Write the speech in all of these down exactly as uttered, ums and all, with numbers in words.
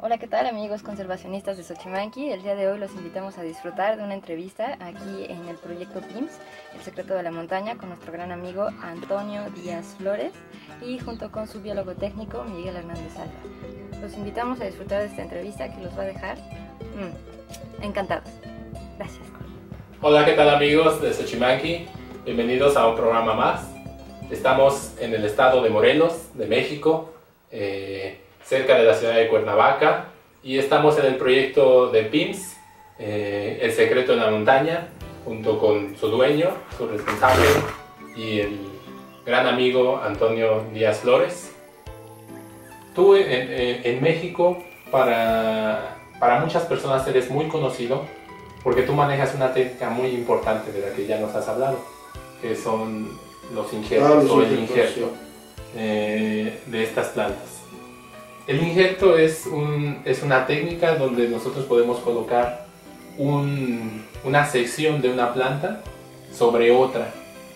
Hola, ¿qué tal amigos conservacionistas de Xochimanqui? El día de hoy los invitamos a disfrutar de una entrevista aquí en el proyecto P I M S, El Secreto de la Montaña, con nuestro gran amigo Antonio Díaz Flores y junto con su biólogo técnico Miguel Hernández Alba. Los invitamos a disfrutar de esta entrevista que los va a dejar mmm, encantados. Gracias. Hola, ¿qué tal amigos de Xochimanqui? Bienvenidos a un programa más. Estamos en el estado de Morelos, de México, eh, cerca de la ciudad de Cuernavaca, y estamos en el proyecto de P I M S, eh, El Secreto de la Montaña, junto con su dueño, su responsable y el gran amigo Antonio Díaz Flores. Tú en, en, en México, para, para muchas personas eres muy conocido porque tú manejas una técnica muy importante de la que ya nos has hablado, que son los injertos ah, los o el injerto eh, de estas plantas. El injerto es, un, es una técnica donde nosotros podemos colocar un, una sección de una planta sobre otra,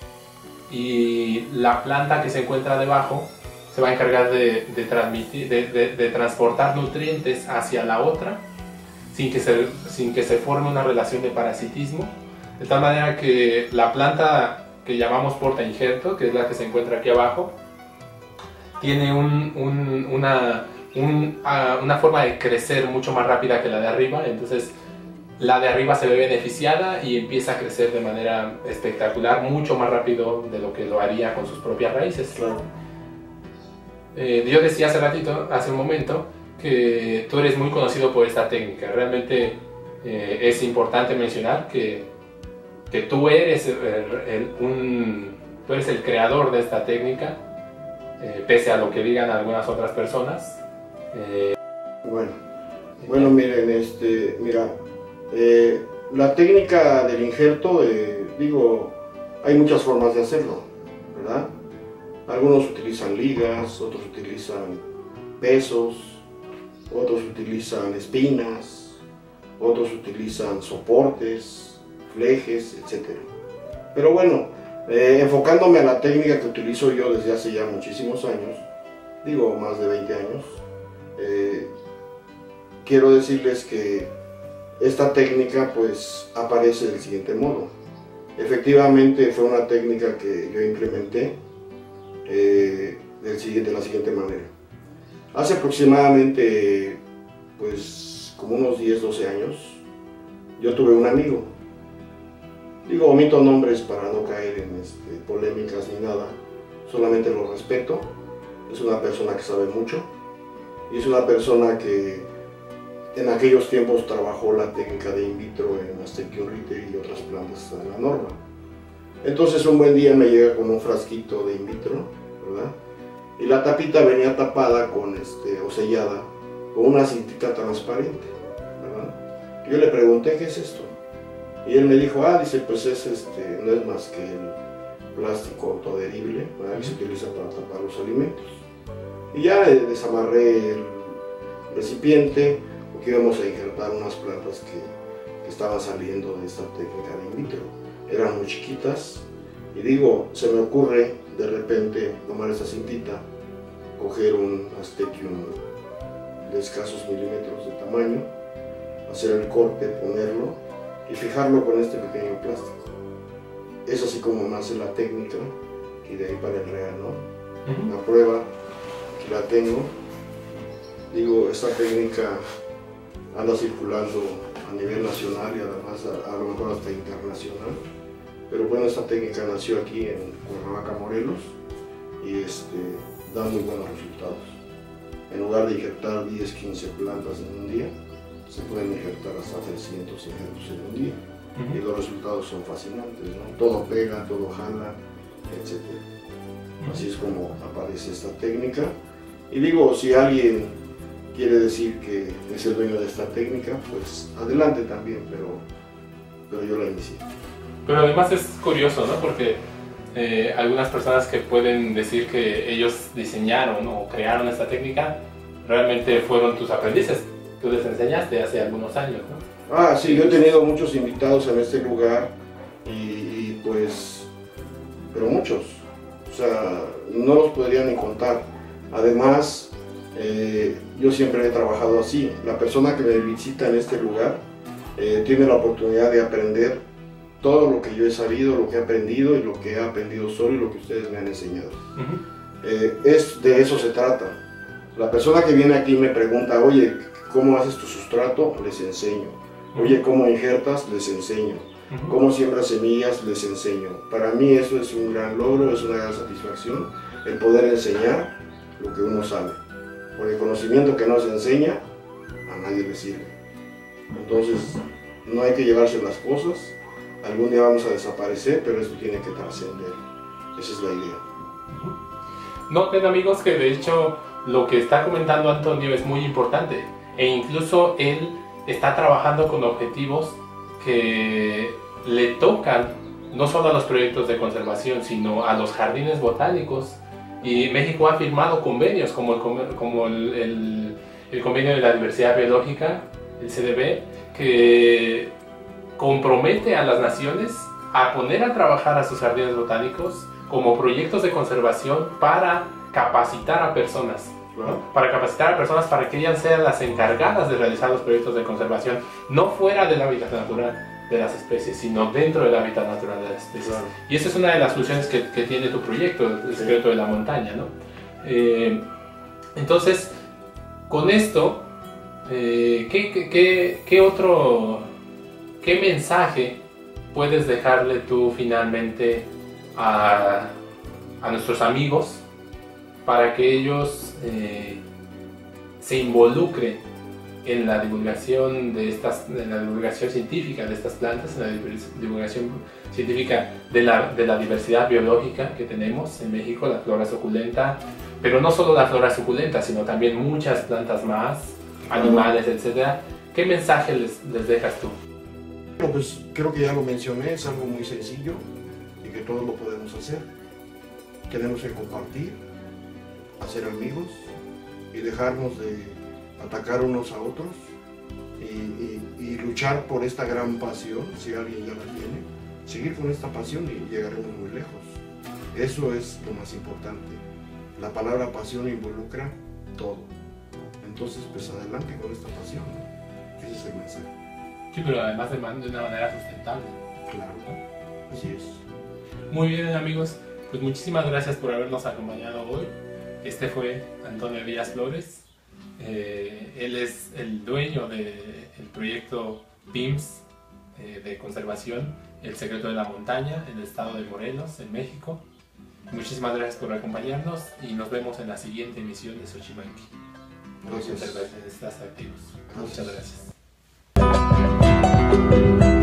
y la planta que se encuentra debajo se va a encargar de, de, transmitir, de, de, de transportar nutrientes hacia la otra sin que, se, sin que se forme una relación de parasitismo, de tal manera que la planta que llamamos porta injerto, que es la que se encuentra aquí abajo, tiene un, un, una, un, uh, una forma de crecer mucho más rápida que la de arriba. Entonces la de arriba se ve beneficiada y empieza a crecer de manera espectacular, mucho más rápido de lo que lo haría con sus propias raíces. Claro. Eh, yo decía hace ratito, hace un momento, que tú eres muy conocido por esta técnica. Realmente eh, es importante mencionar que, que tú, eres el, el, un, tú eres el creador de esta técnica, eh, pese a lo que digan algunas otras personas. Eh, bueno, bueno, miren, este, mira, eh, la técnica del injerto, eh, digo, hay muchas formas de hacerlo, ¿verdad? Algunos utilizan ligas, otros utilizan pesos, otros utilizan espinas, otros utilizan soportes, flejes, etcétera. Pero bueno, eh, enfocándome a la técnica que utilizo yo desde hace ya muchísimos años, digo más de veinte años, eh, quiero decirles que esta técnica pues aparece del siguiente modo. Efectivamente fue una técnica que yo implementé eh, del siguiente, de la siguiente manera. Hace aproximadamente, pues, como unos diez, doce años, yo tuve un amigo. Digo, omito nombres para no caer en este, polémicas ni nada, solamente lo respeto. Es una persona que sabe mucho y es una persona que en aquellos tiempos trabajó la técnica de in vitro en Astecchia y otras plantas de la norma. Entonces un buen día me llega con un frasquito de in vitro, ¿verdad? Y la tapita venía tapada con este, o sellada con una cintita transparente, ¿verdad? Yo le pregunté, ¿qué es esto? Y él me dijo, ah, dice, pues es este, no es más que el plástico autoadherible, ¿verdad? Que se utiliza para tapar los alimentos. Y ya eh, desamarré el recipiente, porque íbamos a injertar unas plantas que, que estaban saliendo de esta técnica de in vitro. Eran muy chiquitas, y digo, se me ocurre de repente tomar esta cintita, coger un Astecchia de escasos milímetros de tamaño, hacer el corte, ponerlo y fijarlo con este pequeño plástico. Es así como nace la técnica, y de ahí para el real, ¿no? Uh-huh. La prueba, aquí la tengo. Digo, esta técnica anda circulando a nivel nacional y además a, a lo mejor hasta internacional. Pero bueno, esta técnica nació aquí en Cuernavaca, Morelos, y este, da muy buenos resultados. En lugar de injertar diez, quince plantas en un día, se pueden injertar hasta trescientos injertos en un día. Uh-huh. Y los resultados son fascinantes, ¿no? Todo pega, todo jala, etcétera. Uh-huh. Así es como aparece esta técnica. Y digo, si alguien quiere decir que es el dueño de esta técnica, pues adelante también, pero, pero yo la inicié. Pero además es curioso, ¿no? Porque eh, algunas personas que pueden decir que ellos diseñaron o crearon esta técnica, realmente fueron tus aprendices. Tú les enseñaste hace algunos años, ¿no? Ah, sí, yo he tenido muchos invitados en este lugar y, y pues, pero muchos, o sea, no los podría ni contar. Además, Eh, yo siempre he trabajado así. La persona que me visita en este lugar eh, tiene la oportunidad de aprender todo lo que yo he sabido, lo que he aprendido y lo que he aprendido solo y lo que ustedes me han enseñado. Uh-huh. eh, es, de eso se trata. La persona que viene aquí me pregunta, oye, ¿cómo haces tu sustrato? Les enseño. Oye, ¿cómo injertas? Les enseño. Uh-huh. ¿Cómo siembras semillas? Les enseño. Para mí eso es un gran logro, es una gran satisfacción, el poder enseñar lo que uno sabe. Porque el conocimiento que no se enseña, a nadie le sirve. Entonces, no hay que llevarse las cosas. Algún día vamos a desaparecer, pero esto tiene que trascender. Esa es la idea. Noten, amigos, que de hecho lo que está comentando Antonio es muy importante. E incluso él está trabajando con objetivos que le tocan no solo a los proyectos de conservación, sino a los jardines botánicos. Y México ha firmado convenios como el, como el, el, el convenio de la diversidad biológica, el C D B, que compromete a las naciones a poner a trabajar a sus jardines botánicos como proyectos de conservación para capacitar a personas, ¿no? Para capacitar a personas para que ellas sean las encargadas de realizar los proyectos de conservación, no fuera del hábitat natural de las especies, sino dentro del hábitat natural de las especies. Claro. Y esa es una de las funciones que, que tiene tu proyecto, el secreto sí. de la montaña, ¿no? Eh, entonces, con esto, eh, ¿qué, qué, qué, qué otro, qué mensaje puedes dejarle tú finalmente a, a nuestros amigos para que ellos eh, se involucren en la divulgación de estas, en la divulgación científica de estas plantas, en la divulgación científica de la, de la diversidad biológica que tenemos en México, la flora suculenta, pero no solo la flora suculenta, sino también muchas plantas más, animales, etcétera? ¿Qué mensaje les, les dejas tú? Bueno, pues creo que ya lo mencioné, es algo muy sencillo y que todos lo podemos hacer. Tenemos que compartir, hacer amigos y dejarnos de atacar unos a otros y, y, y luchar por esta gran pasión, si alguien ya la tiene, seguir con esta pasión y llegaremos muy lejos. Eso es lo más importante. La palabra pasión involucra todo. Entonces, pues adelante con esta pasión, ¿no? Ese es el mensaje. Sí, pero además de, de una manera sustentable. Claro, ¿no? Así es. Muy bien, amigos, pues muchísimas gracias por habernos acompañado hoy. Este fue Antonio Díaz Flores. Eh, él es el dueño del proyecto P I M S eh, de conservación, El Secreto de la Montaña, en el estado de Morelos, en México. Muchísimas gracias por acompañarnos y nos vemos en la siguiente emisión de Xochimanqui. Gracias. Conservacionistas activos. Gracias. Muchas gracias.